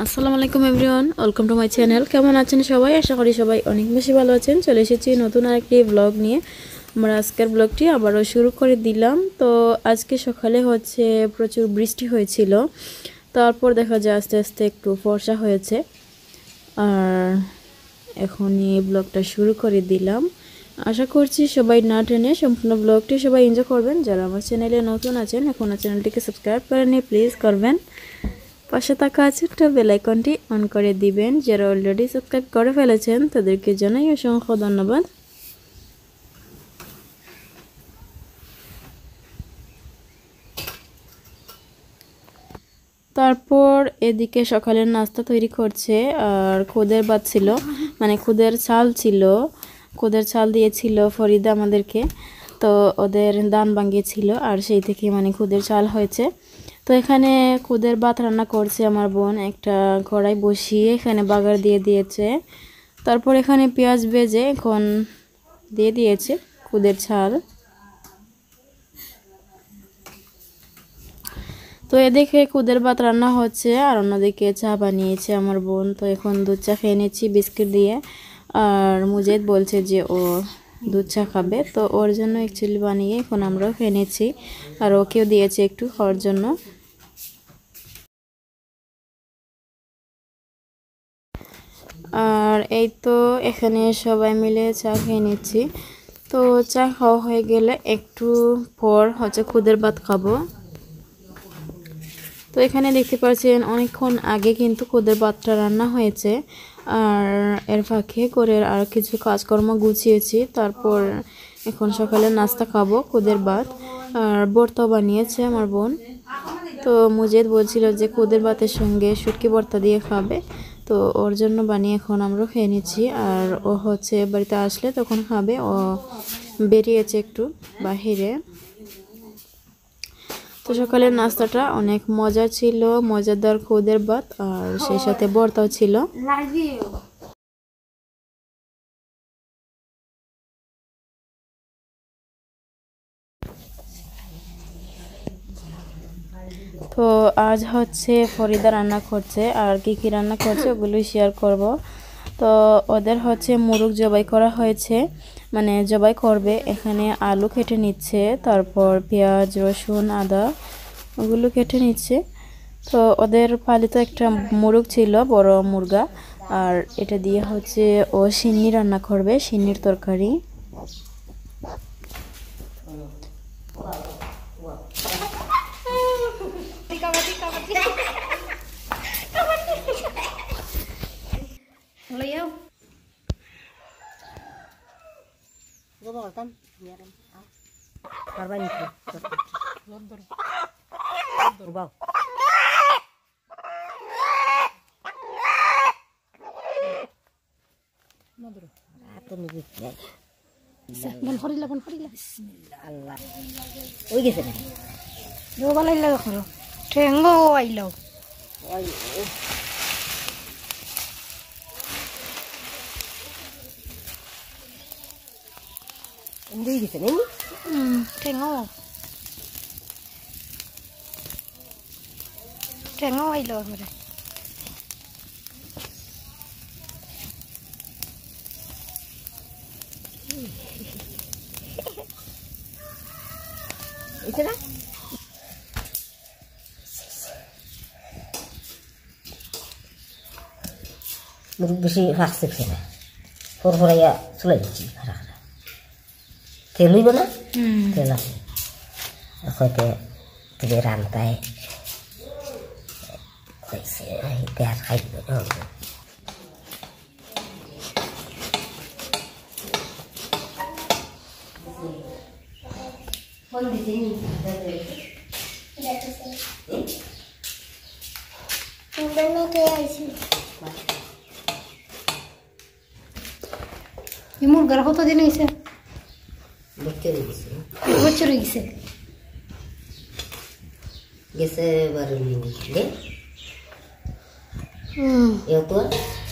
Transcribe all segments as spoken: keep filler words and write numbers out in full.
আসসালামু আলাইকুম everyone, welcome to my channel. কেমন আছেন সবাই? আশা করি সবাই অনেক বেশি ভালো আছেন। চলে এসেছি নতুন আরেকটি ব্লগ নিয়ে। আমরা আজকের ব্লগটি আবারও শুরু করে দিলাম। তো আজকে সকালে হচ্ছে প্রচুর বৃষ্টি হয়েছিল, তারপর দেখা যায় আস্তে আস্তে একটু ফর্সা হয়েছে। আর এখনই ব্লগটা শুরু করে দিলাম। আশা করছি সবাই না টেনে সম্পূর্ণ ব্লগটি সবাই এনজয় করবেন। যারা আমার চ্যানেলে নতুন আছেন এখনও চ্যানেলটিকে সাবস্ক্রাইব করেননি, প্লিজ করবেন। পাশে থাকা ছোট্ট বেল আইকনটি অন করে দিবেন। যারা অলরেডি সাবস্ক্রাইব করে ফেলেছেন তাদেরকে জানাই অসংখ্য ধন্যবাদ। তারপর এদিকে সকালের নাস্তা তৈরি করছে, আর খুদের ভাত ছিল, মানে খুদের চাল ছিল, খুদের চাল দিয়েছিল ফরিদা আমাদেরকে। তো ওদের দান ভাঙিয়েছিল আর সেই থেকে মানে খুদের চাল হয়েছে। তো এখানে খুদের ভাত রান্না করছে আমার বোন, একটা কড়াই বসিয়ে এখানে বাগার দিয়ে দিয়েছে। তারপর এখানে পেঁয়াজ ভেজে এখন দিয়ে দিয়েছে খুদের চাল। তো এদিকে খুদের ভাত রান্না হচ্ছে আর অন্যদিকে চা বানিয়েছে আমার বোন। তো এখন দুধ চা খেয়ে নিচ্ছি বিস্কিট দিয়ে। আর মুজাহিদ বলছে যে ও দুধ চা খাবে, তো ওর জন্য অ্যাকচুয়ালি বানিয়ে এখন আমরাও খেয়ে নিচ্ছি, আর ওকেও দিয়েছে একটু খাওয়ার জন্য। আর এই তো এখানে সবাই মিলে চা খেয়ে নিচ্ছি। তো চা খাওয়া হয়ে গেলে একটু পর হচ্ছে খুদের ভাত খাবো। তো এখানে দেখতে পাচ্ছেন অনেকক্ষণ আগে কিন্তু খুদের ভাতটা রান্না হয়েছে, আর এর ফাঁকে করে আর কিছু কাজকর্ম গুছিয়েছি। তারপর এখন সকালে নাস্তা খাবো খুদের ভাত, আর ভর্তা বানিয়েছে আমার বোন। তো মুজাহিদ বলছিল যে খুদের ভাতের সঙ্গে শুটকি ভর্তা দিয়ে খাবে, তো ওর জন্য বানিয়ে এখন আমরা খেয়ে নিচ্ছি। আর ও হচ্ছে বাড়িতে আসলে তখন খাবে, ও বেরিয়েছে একটু বাহিরে। তো সকালের নাস্তাটা অনেক মজা ছিল, মজাদার খুদের ভাত আর সেই সাথে ভর্তাও ছিল। তো আজ হচ্ছে ফরিদা রান্না করছে, আর কি কি রান্না করছে ওগুলো শেয়ার করব। তো ওদের হচ্ছে মুরগ জবাই করা হয়েছে, মানে জবাই করবে। এখানে আলু কেটে নিচ্ছে, তারপর পেঁয়াজ রসুন আদা ওগুলো কেটে নিচ্ছে। তো ওদের পালিত একটা মুরগ ছিল, বড় মুরগা, আর এটা দিয়ে হচ্ছে ও সিন্নি রান্না করবে, সিন্নির তরকারি। Đi gì thế này? Ừ, trẻ ngô. Trẻ ngô ai lờ rồi đây. Ý thế đó? Mình bị phát sinh thế này. Phổ phổ ya sulit sih. Telu mana? Hmm. Telu. Aku te te rantai. Saya biar kayak gitu. Pon di sini. Tidak bisa. Sebenarnya kayak sih. এই মুরগার কত দিন হয়েছে? Bocor gitu. বছর হয়ে গেছে। Gese baru ini, deh. হুম। Ya tuh.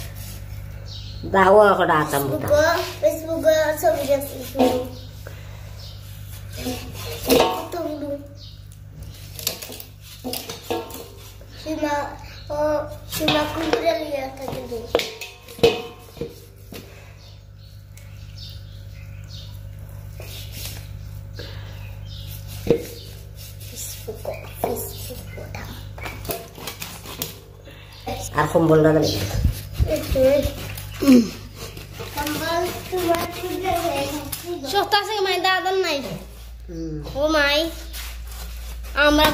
Dawa kau datang buta. Semoga, semoga sampai sini. Tunggu. Cuma Oh, cuma kumpul lihat tadi deh. Facebook, Facebook. আর কম্বল না দিলে Kembal cuma tiga ya. সস্তা আছে মাই দাদন নাই ও মাই আমরা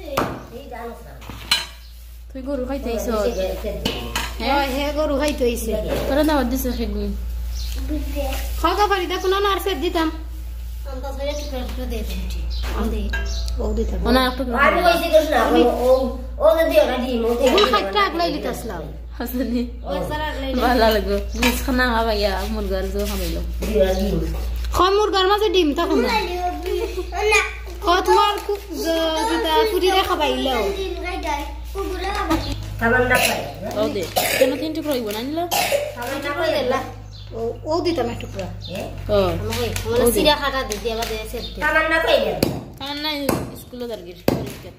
তুই গরু খাইতে আইছ হ্যাঁ হে গরু খাইতে হইছে তোরা দাওয়াত দিছে খেগুই খাওয়া পারি দা কোনো না আর ফের দিতাম আমরা ধরে টুকরা টুকরা দিয়ে দিই আমদে ও দিতাম ওনা একটু আমি কইছি কইছ না ও ও যদি ওরা দি মো ওগুলো খাইতে আগলাই লিতাসলাম হাসনি ওই সারা আগলাই ভালো লাগলো মিস খানা খাবাইয়া মুরগার জো খাবাইলো দিরা দি খাই মুরগার মাঝে ডিম তখন না Anak, কত মার যেটা পুরি রে খাবাইলো ini guys, kumpul apa? সামান না পাই ও দে কেন তিন টুকরা হইব না নিলা সামান না টুকরা পাই দিলা ও ও দিতাম এক টুকরা ও আমাকে মানে সিরা খাটা দিতে আবার দিয়ে সেট দিই সামান না পাই কারণ না স্কুলে দারগির পরীক্ষা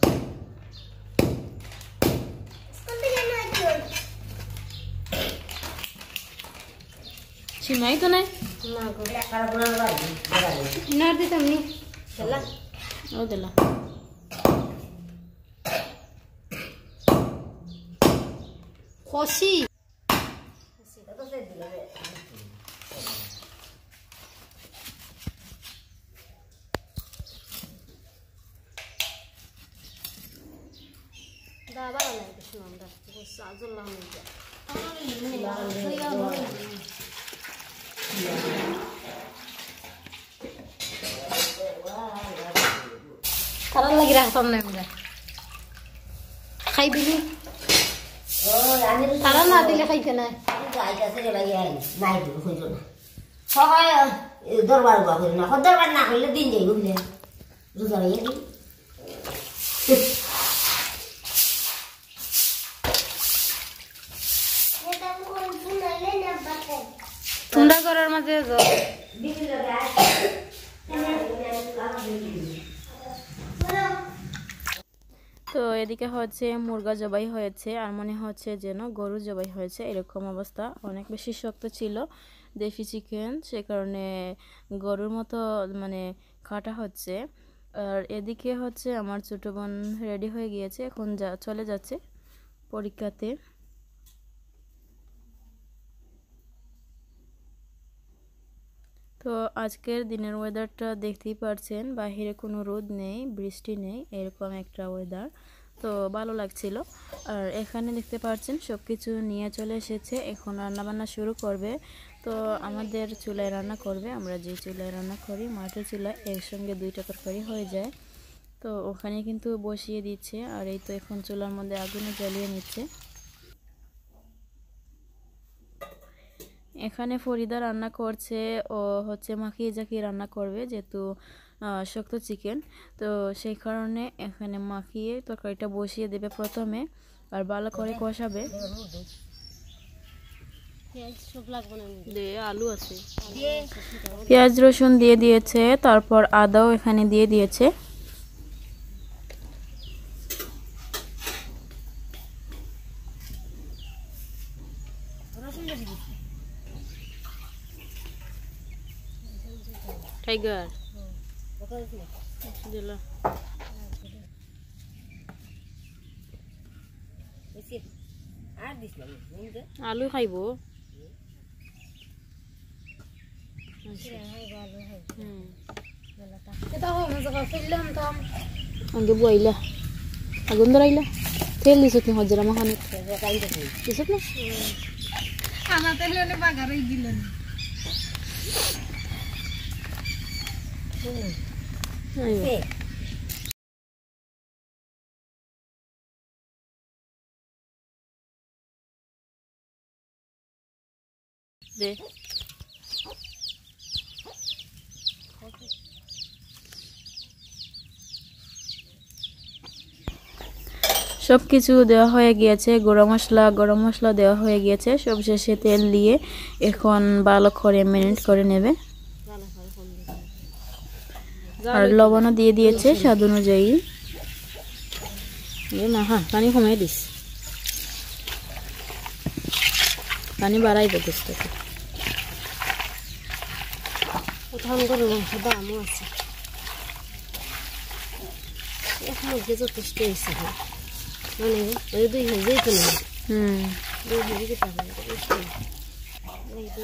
Sekolah yang aja. সীমাই তো নাই না গো কারা কোন বাড়ি না দিতাম নি চলা ও দিলা খুশি দাবা না কিছু আমরা সাজুল্লাহ মিয়া কারণ লাগি রাখতাম না আমরা খাই দিলি ও আমি তারা না দিলে খাইতে না আইতাছে রে ভাই নাই তো কইতো না সবাই দরবার গা করি না দরবার না করলে দিন যাই বুঝলে রোজা রে Kita kumpul lagi nampak. তোমরা ঘরের মাঝে যাও তো এদিকে হচ্ছে মুরগা জবাই হয়েছে আর মনে হচ্ছে যেন গরু জবাই হয়েছে এরকম অবস্থা অনেক বেশি শক্ত ছিল দেশি চিকেন সে কারণে গরুর মতো মানে কাটা হচ্ছে আর এদিকে হচ্ছে আমার ছোট বোন রেডি হয়ে গিয়েছে এখন যা চলে যাচ্ছে পরীক্ষাতে তো আজকের দিনের ওয়েদারটা দেখতেই পারছেন বাইরে কোনো রোদ নেই বৃষ্টি নেই এরকম একটা ওয়েদার তো ভালো লাগছিল আর এখানে দেখতে পাচ্ছেন সব কিছু নিয়ে চলে এসেছে এখন রান্নাবান্না শুরু করবে তো আমাদের চুলায় রান্না করবে আমরা যে চুলায় রান্না করি মাটির চুলায় একসঙ্গে দুইটা তরকারি হয়ে যায় তো ওখানে কিন্তু বসিয়ে দিচ্ছে আর এই তো এখন চুলার মধ্যে আগুনে জ্বালিয়ে নিচ্ছে এখানে ফরিদা রান্না করছে ও হচ্ছে মাখিয়ে জাকিয়ে রান্না করবে যেহেতু শক্ত চিকেন তো সেই কারণে এখানে মাখিয়ে তরকারিটা বসিয়ে দেবে প্রথমে আর ভালো করে কষাবে আলু আছে পেঁয়াজ রসুন দিয়ে দিয়েছে তারপর আদাও এখানে দিয়ে দিয়েছে টাইগার দিলা আলু খাইব আগে বইলা আগুন ধরাইলা তেল দিছত নি হজরা মাখানে দিছত না খানা তেল হলে বাগারই দিলেন দে সব কিছু দেওয়া হয়ে গিয়েছে গরম মশলা গরম মশলা দেওয়া হয়ে গিয়েছে সব শেষে তেল দিয়ে এখন ভালো করে ম্যারিনেট করে নেবে আর লবণও দিয়ে দিয়েছে স্বাদ অনুযায়ী এ মা হ্যাঁ পানি কমাই দিস পানি বাড়াইবে গোস্তকে। এখন গরু মাংস দামও আছে, এখন যে যথেষ্ট হয়েছে মানে ওই দুই কেজি তো নেই, হুম দুই কেজি কি টাকা এই দুই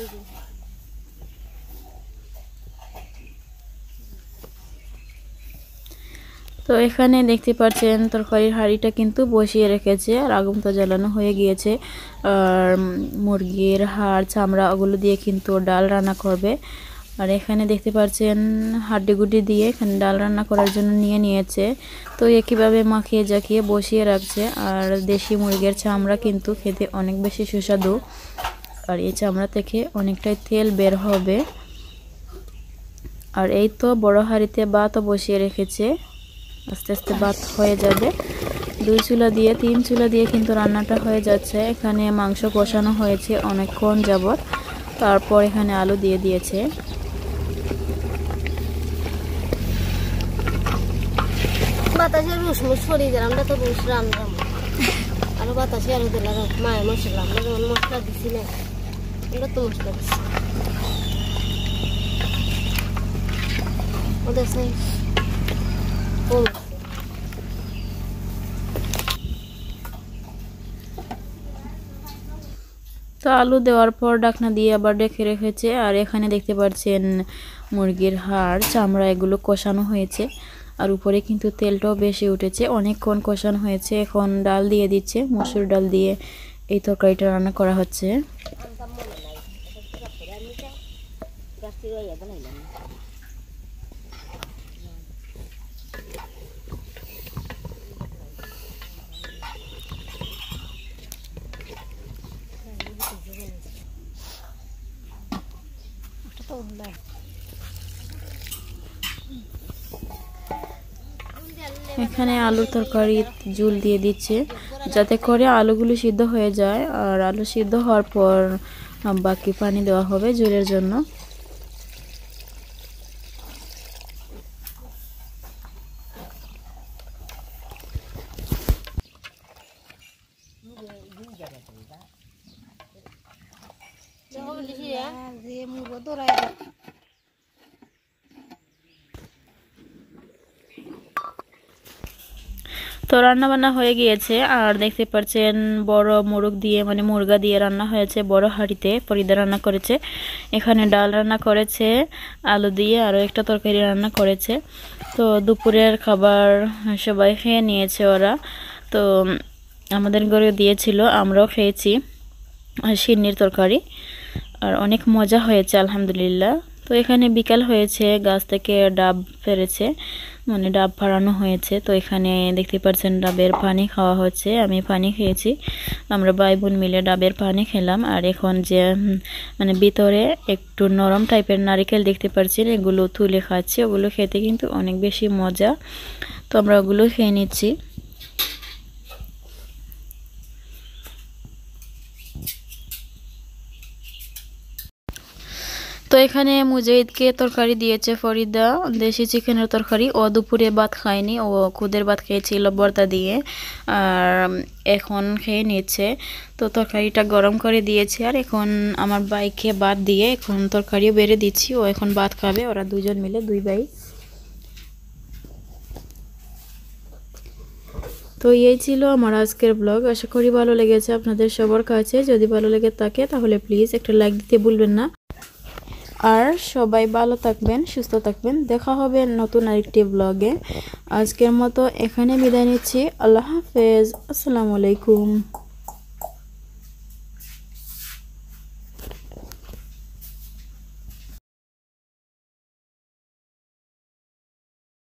তো এখানে দেখতে পাচ্ছেন তরকারির হাঁড়িটা কিন্তু বসিয়ে রেখেছে আর আগুন তো জ্বালানো হয়ে গিয়েছে। আর মুরগির হাড় চামড়া ওগুলো দিয়ে কিন্তু ডাল রান্না করবে। আর এখানে দেখতে পাচ্ছেন হাড্ডি গুড্ডি দিয়ে এখানে ডাল রান্না করার জন্য নিয়ে নিয়েছে। তো একইভাবে মাখিয়ে জাকিয়ে বসিয়ে রাখছে। আর দেশি মুরগির চামড়া কিন্তু খেতে অনেক বেশি সুস্বাদু, আর এই চামড়া থেকে অনেকটাই তেল বের হবে। আর এই তো বড় হাঁড়িতে ভাতও বসিয়ে রেখেছে, আস্তে আস্তে ভাত হয়ে যাবে। দুই চুলা দিয়ে তিন চুলা দিয়ে কিন্তু রান্নাটা হয়ে যাচ্ছে। এখানে মাংস কষানো হয়েছে অনেকক্ষণ যাবত, তারপর এখানে আলু দিয়ে দিয়েছে। বাতাসে রুস মুস সরিয়ে দিলাম, আমরা তো রুস রান্নাম আরো বাতাসে আরো দিলাম মায়ের মশলা, আমরা যেমন মশলা দিছি না আমরা তো মশলা দিচ্ছি ওদের সেই কম। তো আলু দেওয়ার পর ঢাকনা দিয়ে আবার ঢেকে রেখেছে। আর এখানে দেখতে পাচ্ছেন মুরগির হাড় চামড়া এগুলো কষানো হয়েছে, আর উপরে কিন্তু তেলটাও বেশি উঠেছে, অনেকক্ষণ কষানো হয়েছে। এখন ডাল দিয়ে দিচ্ছে, মসুর ডাল দিয়ে এই তরকারিটা রান্না করা হচ্ছে। এখানে আলুর তরকারি ঝোল দিয়ে দিচ্ছে যাতে করে আলুগুলো সিদ্ধ হয়ে যায়। আর আলু সিদ্ধ হওয়ার পর বাকি পানি দেওয়া হবে ঝোলের জন্য। তো রান্না বান্না হয়ে গিয়েছে। আর দেখতে পাচ্ছেন বড় মোরগ দিয়ে মানে মুরগা দিয়ে রান্না হয়েছে বড় হাঁড়িতে। ফরিদা রান্না করেছে, এখানে ডাল রান্না করেছে আলু দিয়ে, আরও একটা তরকারি রান্না করেছে। তো দুপুরের খাবার সবাই খেয়ে নিয়েছে ওরা। তো আমাদের ঘরে দিয়েছিল, আমরাও খেয়েছি সিন্নির তরকারি, আর অনেক মজা হয়েছে আলহামদুলিল্লাহ। তো এখানে বিকাল হয়েছে, গাছ থেকে ডাব পেরেছে মানে ডাব ফাড়ানো হয়েছে। তো এখানে দেখতে পাচ্ছেন ডাবের পানি খাওয়া হচ্ছে, আমি পানি খেয়েছি, আমরা ভাই বোন মিলে ডাবের পানি খেলাম। আর এখন যে মানে ভিতরে একটু নরম টাইপের নারিকেল দেখতে পাচ্ছেন, এগুলো তুলে খাচ্ছি, ওগুলো খেতে কিন্তু অনেক বেশি মজা। তো আমরা ওগুলো খেয়ে নিচ্ছি। তো এখানে মুজাহিদকে তরকারি দিয়েছে ফরিদা, দেশি চিকেনের তরকারি। ও দুপুরে ভাত খায়নি, ও খুদের ভাত খেয়েছিল ভর্তা দিয়ে, আর এখন খেয়ে নিচ্ছে। তো তরকারিটা গরম করে দিয়েছে, আর এখন আমার ভাইকে ভাত দিয়ে এখন তরকারিও বেড়ে দিচ্ছি, ও এখন ভাত খাবে, ওরা দুজন মিলে দুই ভাই। তো এই ছিল আমার আজকের ব্লগ, আশা করি ভালো লেগেছে আপনাদের সবার কাছে। যদি ভালো লেগে থাকে তাহলে প্লিজ একটা লাইক দিতে ভুলবেন না। আর সবাই ভালো থাকবেন, সুস্থ থাকবেন, দেখা হবে নতুন আরেকটি ব্লগে। আজকের মতো এখানে বিদায় নিচ্ছি, আল্লাহ হাফেজ, আসসালামু আলাইকুম।